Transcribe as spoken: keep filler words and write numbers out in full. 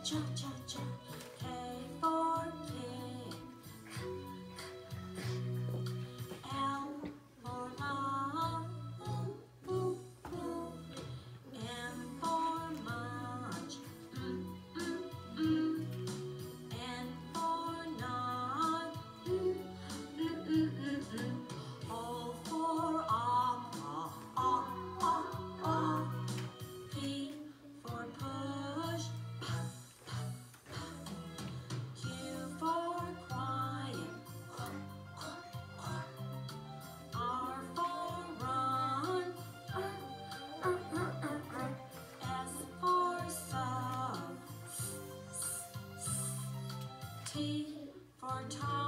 cha-cha-cha. K for kid. L for love. M for much. Mm, mm, mm. N for not. Mm, mm, mm, mm, mm. O for opera. Ah, ah, ah. P for push. Q for quiet. R for run. S for sub. T for top.